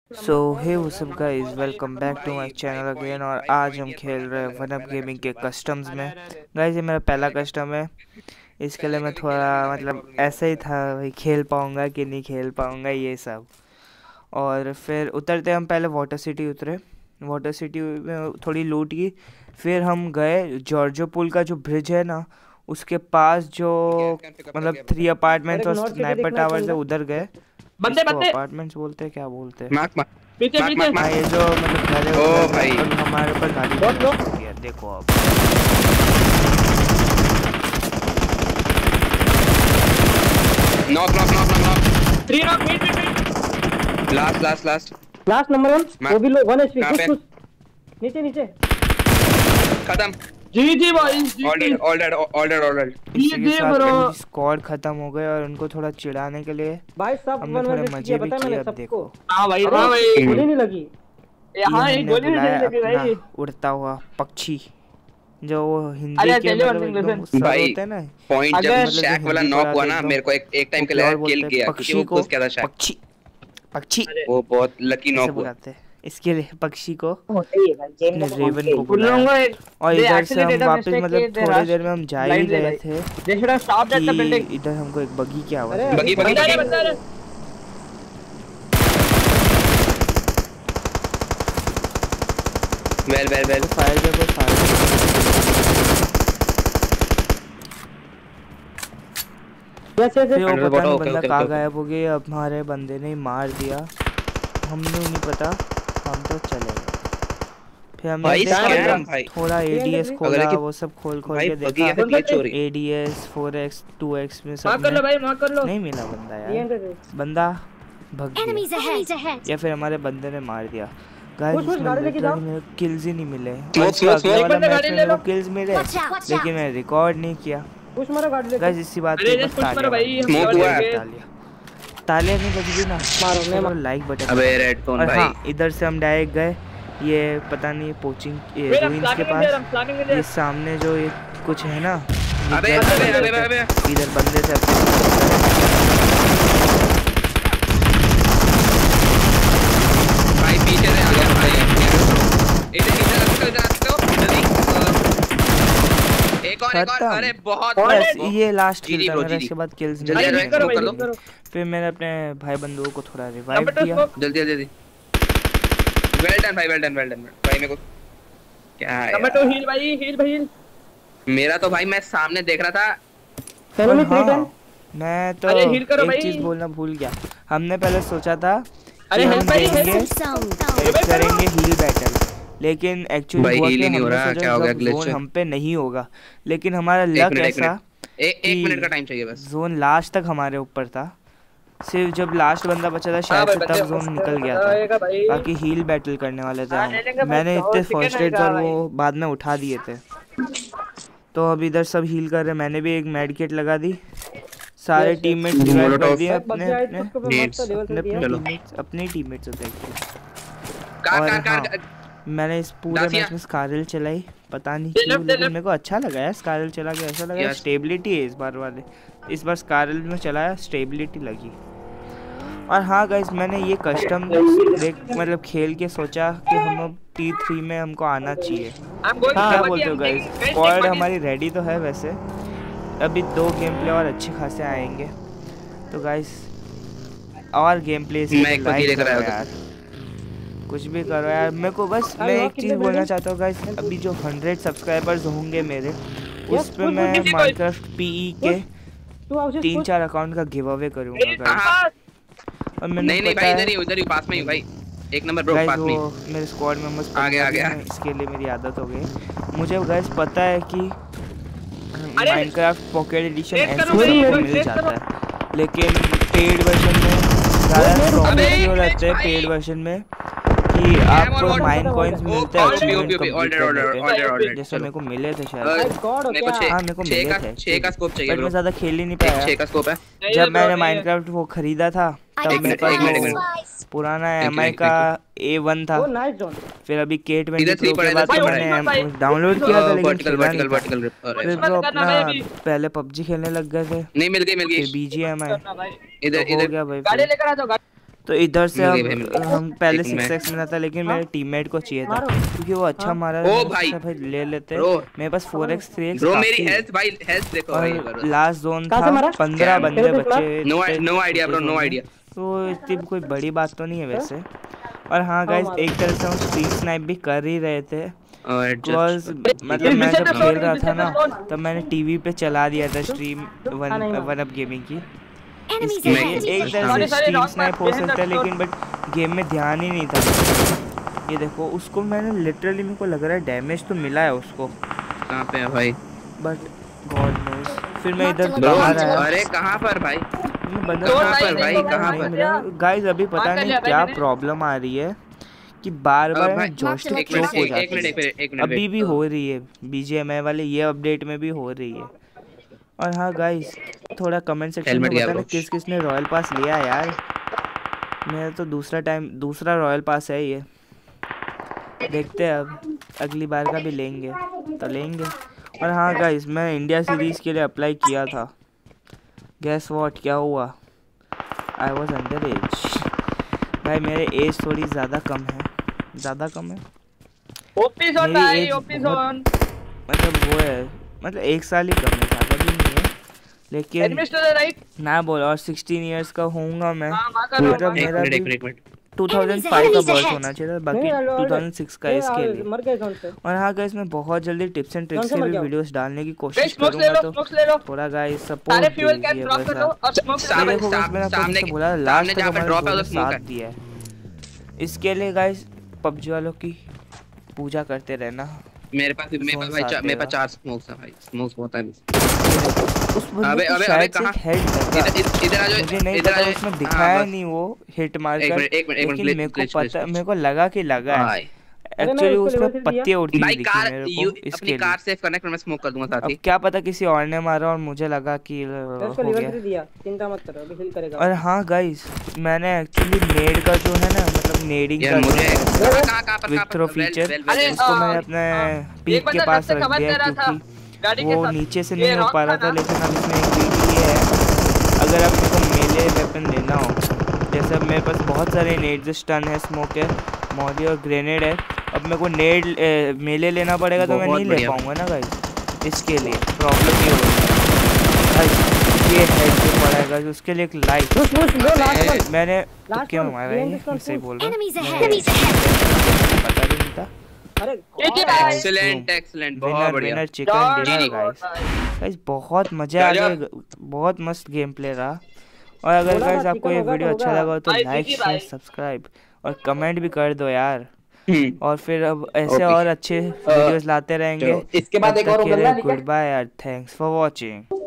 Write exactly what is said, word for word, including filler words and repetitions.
So hey what's up guys, welcome back to my channel again. और आज हम खेल रहे हैं वन अप गेमिंग के कस्टम्स में। गाइस ये मेरा पहला कस्टम है, इसके लिए मैं थोड़ा मतलब ऐसा ही था भाई, खेल पाऊंगा कि नहीं खेल पाऊंगा ये सब। और फिर उतरते हम पहले वाटर सिटी उतरे, वाटर सिटी में थोड़ी लूट की। फिर हम गए जॉर्जो पुल का जो ब्रिज है ना, उसके पास जो मतलब थ्री अपार्टमेंट्स और स्नाइपर टावर्स है उधर गए। बंदे बंदे अपार्टमेंट्स बोलते हैं, क्या बोलते हैं, मार्क मार्क पीछे पीछे हाँ ये जो मतलब घर है ओ उधर भाई। और हमारे ऊपर गाड़ी बहुत लोग चल रही है, देखो आप। Knock knock knock knock knock three knock mid mid mid last last last last number one मैं- वो भी लो वन एचपी कहाँ कुछ पे? कुछ नीचे नीचे खत्म। जी जी भाई जी ऑलरेडी ऑलरेडी ऑलरेडी ऑलरेडी इसी के ये साथ ब्रो। इनकी स्क्वाड खत्म हो गए और उनको थोड़ा चिढ़ाने के लिए भाई सब हमने वन थोड़े वन मजे किया भी पता है किए। मैंने अब सबको। देखो हां भाई अरे, हां भाई गोली नहीं लगी। यहां ये एक हमने गोली नहीं बुलाया लगी अपना भाई। उड़ता हुआ पक्षी, जो वो हिंदी अरे के चलिए मतलब one thing, एकदम listen। सर भाई, होते हैं ना, पॉइंट अगर- जब मतलब शैक जो वाला हिंदी नॉक पढ़ा हुआ तो ना, एकदम मेरे को एक एक टाइम वो के क्या लिए बोलते किल हैं, किया क्योंकि पक्षी वो को खुश किया था शैक। पक्षी पक्षी वो बहुत लकी ऐसे नॉक हुआ। बुलाते हैं, इसके लिए पक्षी को होते ही है भाई गेम ने में रेवन को उन बुलाया। लोगों और they इधर actually से हम did a वापस mistake मतलब कि they थोड़ी rushed देर में हम जा ही blindly रहे भाई। थे they should have stopped at the building। कि इधर हमको एक बगी की आवाज अरे, आई। बगी बगी बंदा है बगी बंदा है वेल वेल वेल फायर देखो, फायर यस यस फिर वो Under the पता water, नहीं okay, बंदा okay, कहाँ okay, गायब हो गया। अब हमारे बंदे ने ही मार दिया, हमने नहीं पता, हम तो चले गए। फिर हमने भाई, देखा scam ना, भाई। थोड़ा एडीएस अगर खोला, कि- वो सब खोल खोल भाई के बगी है देखा, तो ये चोरी। ADS four x two x में मार सब कर लो में भाई मार कर लो। नहीं मिला बंदा यार, ये बंदा भग गया Enemies ahead. या फिर हमारे बंदे ने मार दिया। कुछ- गाइस कुछ गाड़ी लेके जाओ। मेरे किल्स ही नहीं मिले। Smoke, और इसके smoke, अगले smoke, वाला बंदे मैच गाड़ी में ले मेरे लो। को किल्स मिले, Watch out, watch लेकिन out. मैं रिकॉर्ड नहीं किया। कुछ मारो गाड़ी लेके गाइस इसी बात अरे पे just बस push करो भाई, हम Smoke cover हुआ है। करेंगे। तालियां तालियां नहीं बजती ना, मारो मैं तो लाइक बटन। अबे रेड टोन और भाई। हाँ, इधर से हम डायरेक्ट गए, ये पता नहीं पोचिंग Wait, I'm रूइंस के planning in there, पास, I'm planning in ये there। सामने जो ये कुछ है ना, ये अबे गैस अबे करते अबे हैं। अबे इधर बंदे से अपने भाई पीछे से आ गया भाई। इधर इधर रखो इधर रखो जल्दी। एक और एक और खत्म। अरे बहुत बस बहुत- ये लास्ट जी, जी, किल था bro, मेरा, जी, इसके बाद किल्स जल्दी नहीं जल्दी मिले। करो smoke कर भाई, लो। करो। फिर मैंने अपने भाई बंधुओं को थोड़ा रिवाइव नंबर टू किया। स्मोक, जल्दी जल्दी वेल डन भाई वेल डन वेल डन भाई। मेरे को क्या है नंबर यार? टू हील भाई, हील भाई heal। मेरा तो भाई मैं सामने देख रहा था। चलो मैं और थ्री हाँ, टेन मैं तो अरे heal करो एक भाई। चीज बोलना भूल गया। हमने पहले सोचा था अरे कि हम हेल्प भाई देंगे हेल्प। Zone. करेंगे हील बैटल, लेकिन एक्चुअली भाई हुआ heal कि ही नहीं हो हमने रहा, सोचा क्या हो गया, जब glitch जोन है। हम पे नहीं होगा, लेकिन हमारा एक लक मिनट एक ऐसा मिनट ए- एक कि मिनट का टाइम चाहिए बस। जोन लास्ट तक हमारे ऊपर था। सिर्फ जब लास्ट बंदा बचा था हाँ शायद भाई, से बंदे तब जोन फंस निकल गए, गया आएगा था, भाई। बाकी हील बैटल करने वाले थे हाँ, हम। ले लेंगे भाई, मैंने और इतने chicken फर्स्ट एड आएगा और भाई। वो बाद में उठा दिए थे। तो अब इधर सब हील कर रहे हैं, मैंने भी एक मेड किट लगा दी, सारे Yes, yes. टीममेट्स रिवाइव कर Molotov। दिए बग अपने गया अपने इसको पे मस्त लेवल अपने कर दिया। अपने चलो। टीममेट्स अपने टीममेट्स होते हैं। कार और कार कार हाँ, मैंने इस पूरे दासिया। मैच में स्कारल चलाई, पता नहीं ले लो, क्यों, ले लेकिन लो। मेरे को अच्छा लगा है स्कारल चला के। ऐसा लगा Yes. स्टेबिलिटी है इस बार वाले, इस बार स्कारल में चलाया, स्टेबिलिटी लगी। और हाँ गाइस, मैंने ये कस्टम देख मतलब खेल के सोचा कि हम अब टी थ्री में हमको आना चाहिए। I'm going क्या to बोलते हो I'm guys? taking- guys, squad take my हमारी रेडी तो है वैसे, अभी दो गेम प्ले और अच्छे खासे आएंगे। तो गाइस और गेम प्ले से मैं एक पति लाइक लेकर करो आया था। यार, कुछ भी करो यार। मेरे को बस अरे मैं वो एक कितने चीज़ बोलना बिल्डिंग? चाहता हूँ गाइस, अभी जो हंड्रेड सब्सक्राइबर्स होंगे मेरे, Yes, उस पे कुछ- मैं कुछ- कुछ- माइनक्राफ्ट पीई के टू हाउसेस तीन कुछ चार अकाउंट का गिव अवे करूँगा मेरे गाइस। पास। और मैंने नहीं नहीं पता भाई है इधर ही उधर ही पास में ही हूँ भाई। एक नंबर ब्रो गाइस, पास में ही। वो मेरे स्क्वाड मेंबर्स आ गया, आ गया। इसके लिए मेरी आदत हो गई। मुझे गाइस पता है कि अरे, माइनक्राफ्ट पॉकेट एडिशन ट्रेड ऐसे करो भाई, सबको ट्रेड मिल करो। जाता है, लेकिन पेड वर्जन में ज़्यादा अबे, प्रॉब्लम हो अबे, रहते हैं भाई। पेड वर्जन में कि आपको और माइन और कॉइन्स और मिलते हैं और achievement OP, OP, complete order, order, करने order, पे, order, जैसे चलो। मेरे को मिले थे अ, शायद। My God, मेरे को क्या? छह हाँ मेरे को छह मिले का थे, छह का स्कोप चाहिए बट ब्रो। मैं ज़्यादा खेल ही नहीं एक पाया। छह का स्कोप है। नहीं जब है, मैंने नहीं है। माइनक्राफ्ट वो खरीदा था I तब got मेरे एक पास मिनट, एक मिनट। supplies. पुराना एक एम आई मिनट, का ए वन था। Oh nice zone. फिर अभी के ट्वेंटी इधर three प्रो पड़ा, के इधर बाद three तो पड़ा मैंने है। भाई, डाउनलोड किया था लेकिन वर्टिकल खेला वर्टिकल नहीं था। Vertical grip. अरे फिर मत वो करना अपना भाई अभी। पहले पबजी खेलने लग गए थे, नहीं मिल गई मिल फिर गई। बीजीएमआई करना भाई। इधर तो हो इधर गया भाई। गाड़ी फिर लेकर आ जाओ गाड़ी। तो इधर से मिल गई भाई, मिल हम गई। हम पहले एक सिक्स मिनट। एक्स मिला था, लेकिन मेरे टीममेट को चाहिए था मारो। क्योंकि वो अच्छा हाँ। मारा। ओ मैंने भाई। सोचा भाई ले लेते। ब्रो। मेरे पास four x three x bro मेरी हेल्थ भाई हेल्थ देखो भाई एक और बार। लास्ट जोन कहाँ से था, मारा? पंद्रह क्या? बंदे तेरे बचे नो थे नो आइडिया छोटे ब्रो, नो जोन में। आइडिया। तो इतनी कोई बड़ी बात तो नहीं है वैसे। और हाँ गाइस, मारो। एक तरह से हम स्ट्रीम स्नाइप भी कर ही रहे थे और बिकॉज एडजस्ट मतलब मैं विजय जब पे खेल स्टोन, रहा विजय था पे ना, स्टोन। तब मैंने टीवी पे चला दिया था स्ट्रीम वन हाँ, नहीं मारा। वन अप गेमिंग की। Enemies इसके लिए ahead. एक तरह Sorry, से sorry, stream wrong snipe part, हो behind सकता है, that लेकिन बट गेम में ध्यान ही नहीं था। ये देखो उसको मैंने लिटरली, मेरे को लग रहा है डैमेज तो मिला है उसको, कहाँ पे है भाई? But God knows. फिर मैं Marked इधर a ब्रो बाहर location. आया, अरे कहाँ पर भाई? मैं बंदा तो कहाँ भाई पर भाई देखो भाई, कहाँ नहीं पर? मिला गाइस। अभी पता मार कर नहीं लिया भाई क्या मैंने। प्रॉब्लम आ रही है कि बार बार अब भाई- जॉयस्टिक एक चोक मिनट, हो एक एक मिनट जाती एक है। मिनट एक मिनट अभी भी हो रही है, बीजीएमआई वाले ये अपडेट में भी हो रही है। और हाँ गाइस, थोड़ा कमेंट सेक्शन में हेलमेट गया बताना ब्रो। किस किस ने रॉयल पास लिया है यार। मेरा तो दूसरा टाइम दूसरा रॉयल पास है ये। देखते हैं अब अगली बार का भी लेंगे तो लेंगे। और हाँ गाइस, मैं इंडिया सीरीज़ के लिए अप्लाई किया था। गैस व्हाट क्या हुआ? I was under edge. भाई मेरे एज थोड़ी ज़्यादा कम है, ज़्यादा कम है। ओपी जोन मेरी भाई, एज ओपी बहुत- जोन। मतलब वो है, मतलब एक साल ही कम है, ज़्यादा भी नहीं है। लेकिन एडमिट टू द राइट। ना बोल, और सिक्सटीन इयर्स का होऊंगा मैं। हां मार कर लो, मतलब मार एक मेरा मिनट एक भी मिनट एक minute. Two thousand Enemies five का ahead. बर्थ होना चाहिए था, बाकी नहीं, ऑलरेडी- टू थाउज़ेंड सिक्स का ये इसके आ- लिए। मर गए कौन से? और हाँ गाइस, मैं बहुत जल्दी टिप्स एंड ट्रिक्स कौन से के मर भी गया? वीडियोस डालने की गाइस कोशिश स्मोक्स ले करूंगा। लो, तो स्मोक्स ले लो। थोड़ा गाइस सारे सपोर्ट फ्यूल कैन दीजिए ड्रॉप बस कर लो आप। और स्मोक ये सामने- देखो गाइस, मैंने आपको सामने जैसे के- बोला सामने लास्ट तक जहाँ पर हमारे drop है, दो ने उधर smoke साथ है। दिया है। इसके लिए गाइस पबजी वालों की पूजा करते रहना। मेरे पास मेरे पास भाई साथ चा- मेरे देगा। पास चार स्मोक्स है भाई। स्मोक्स बहुत है। उस बंदे अबे को अबे अबे शायद से कहाँ? एक हेड लगा। इधर इधर इधर आ जाओ। मुझे नहीं इधर आ पता, जाओ। उसमें हाँ, दिखाया बस। नहीं वो हिट एक मारकर। मिनट एक मिनट एक मिनट लेकिन मेरे को पता, मेरे को लगा कि लगा है। भाई अरे मैं एक्चुअली उसको उसमें level three दिया। पत्ते उड़ती भाई हुई दिखी कार मेरे यू को अपनी इसके कार लिए। सेव करना है, फिर मैं स्मोक कर दूंगा साथ अब ही। क्या पता किसी और ने मारा और मुझे लगा कि मैं हो उसको लेवल गया। थ्री दिया, चिंता मत करो, अभी हिल करेगा। और हाँ गाइस, मैंने एक्चुअली नेड का जो है ना, मतलब नेडिंग यार का मुझे जो है कहाँ कहाँ कहाँ पर क्विक कहाँ थ्रो पर वेल फीचर, वेल अरे, वेल उसको हाँ, मैंने अपने हाँ। पीक एक के बंदा पास लेफ्ट से रख कवर दिया दे रहा था, क्योंकि गाड़ी के वो साथ। नीचे से ये नहीं हो rock पा रहा था था। ना? लेकिन अब इसमें एक ट्रिक ये है, अगर आप मेरे को मेले वेपन लेना हो, जैसे अब मेरे पास बहुत सारे नेड, स्टन है, स्मोक है, मॉली और ग्रेनेड है। अब मेरे को नेड मेले लेना पड़ेगा तो मैं बहुत नहीं ले बढ़िया। पाऊंगा ना गाइस। इसके लिए प्रॉब्लम ये होगी गाइस, ये हेड जो पड़ेगा उसके लिए एक लाइट पुश पुश लो, लास्ट वन। मैंने Last तुक्के में one, मारा है, behind ये this one, मैं सही push. बोल रहा हूँ। Enemies ahead. मैं- Enemies ahead. पता भी नहीं था। अरे एक ही भाई। एक्सीलेंट एक्सीलेंट बहुत विनर बढ़िया। Winner chicken dinner Dog. Guys. Guys बहुत मजा आ गजब। गया, बहुत मस्त गेम प्ले रहा। और अगर बोला गाइस ना, आपको chicken ये होगा वीडियो तो अच्छा होगा। लगा हो तो भाई, लाइक देखिए शेयर भाई। सब्सक्राइब और कमेंट भी कर दो यार। हम्म। और फिर अब ऐसे Okay. और अच्छे वीडियोस लाते रहेंगे। चलो, इसके बाद तब एक तक और के बंदा लिए निकल। गुड बाय यार, थैंक्स फॉर वॉचिंग।